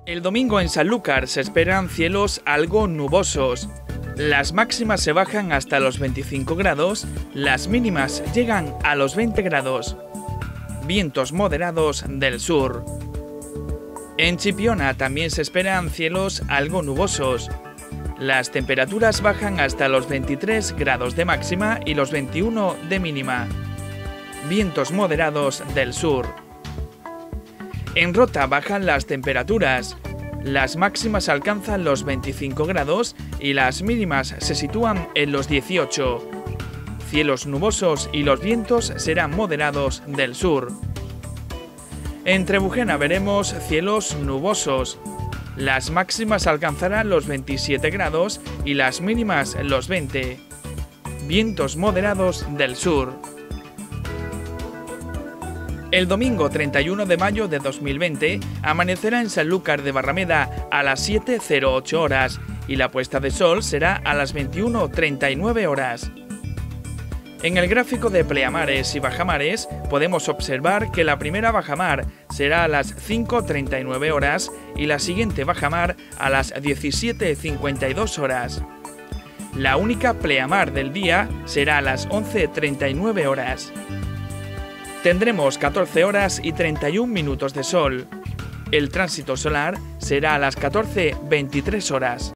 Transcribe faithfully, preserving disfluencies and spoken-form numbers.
El domingo en Sanlúcar se esperan cielos algo nubosos. Las máximas se bajan hasta los veinticinco grados, las mínimas llegan a los veinte grados. Vientos moderados del sur. En Chipiona también se esperan cielos algo nubosos. Las temperaturas bajan hasta los veintitrés grados de máxima y los veintiuno de mínima. Vientos moderados del sur. En Rota bajan las temperaturas. Las máximas alcanzan los veinticinco grados y las mínimas se sitúan en los dieciocho. Cielos nubosos y los vientos serán moderados del sur. En Trebujena veremos cielos nubosos. Las máximas alcanzarán los veintisiete grados y las mínimas los veinte. Vientos moderados del sur. El domingo treinta y uno de mayo de dos mil veinte amanecerá en Sanlúcar de Barrameda a las siete cero ocho horas y la puesta de sol será a las veintiuno treinta y nueve horas. En el gráfico de pleamares y bajamares podemos observar que la primera bajamar será a las cinco treinta y nueve horas y la siguiente bajamar a las diecisiete cincuenta y dos horas. La única pleamar del día será a las once treinta y nueve horas. Tendremos catorce horas y treinta y un minutos de sol. El tránsito solar será a las catorce veintitrés horas.